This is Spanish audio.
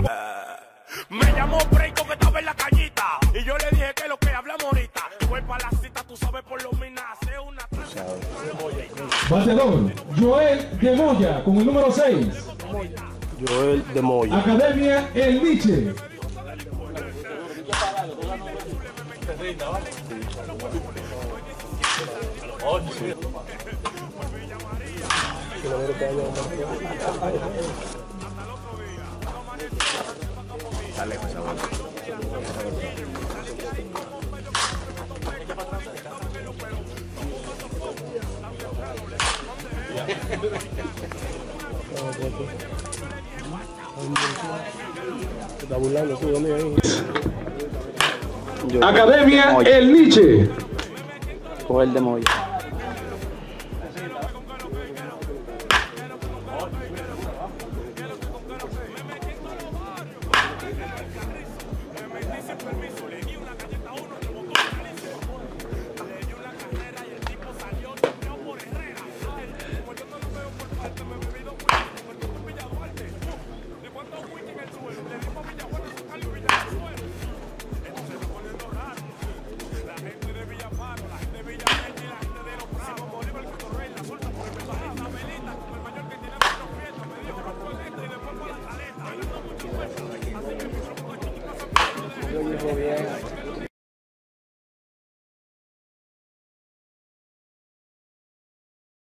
Me llamó Breiko que estaba en la cañita y yo le dije que lo que hablamos ahorita fue para la cita, tú sabes, por lo menos hace una... Bateador, Joel de Moya con el número 6. Joel de Moya. Academia El Liche. Está burlando, tú, ahí. Academia El Liche. Joel de Moya.